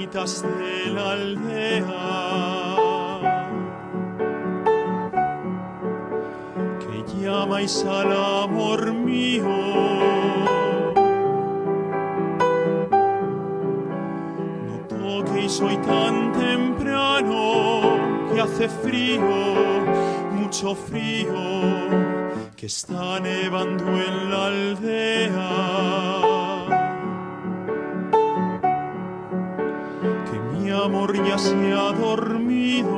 puertas de la aldea, que llamáis al amor mío. No toquéis hoy tan temprano, que hace frío, mucho frío, que está nevando en la aldea. Mi amor ya se ha dormido.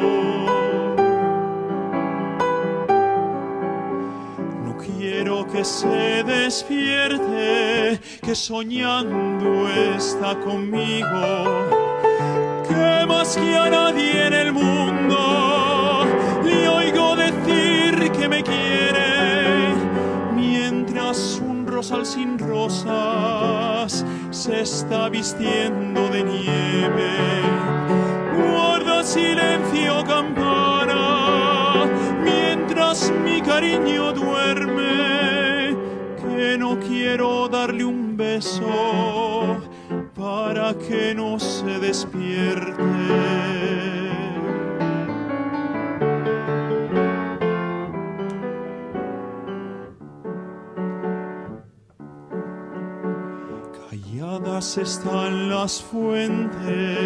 No quiero que se despierte, que soñando está conmigo, que más que a nadie en el mundo le oigo decir que me quiere, mientras un rosal sin rosas se está vistiendo de nieve. Guarda silencio, campana, mientras mi cariño duerme, que no quiero darle un beso para que no se despierte. Calladas están las fuentes,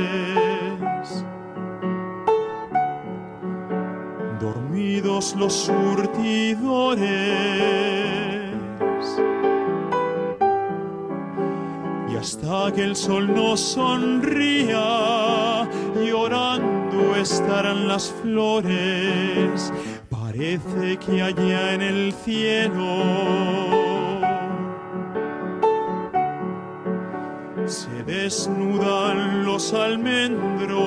dormidos los surtidores, y hasta que el sol nos sonría, llorando estarán las flores. Parece que allá en el cielo se desnudan los almendros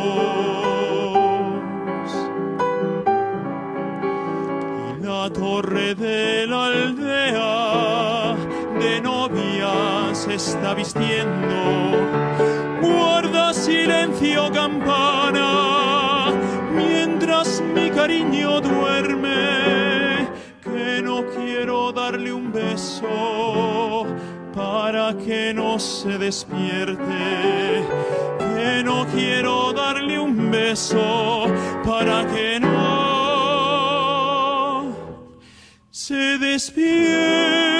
y la torre de la aldea de novia se está vistiendo. Guarda silencio, campana, mientras mi cariño duerme, que no quiero darle un beso para que no se despierte, que no quiero darle un beso para que no se despierte.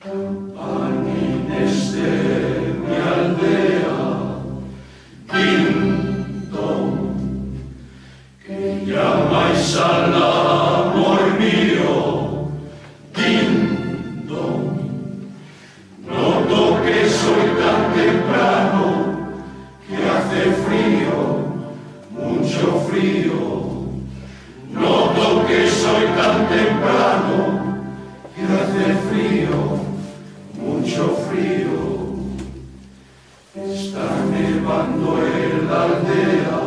Campaniles de mi aldea, ding dong, que llamáis al amor mío, ding dong. Noto que soy tan temprano, que hace frío, mucho frío. Noto que soy tan temprano, que hace frío, mucho frío. Está nevando en la aldea,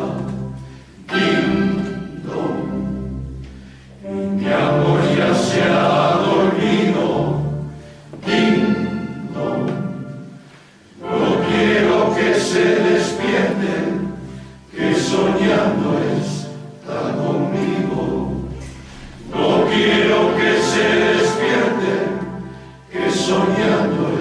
ding dong, y mi amor ya se ha dormido, ding dong. No quiero que se despierten, que soñando está conmigo. No quiero que se despierten, que soñando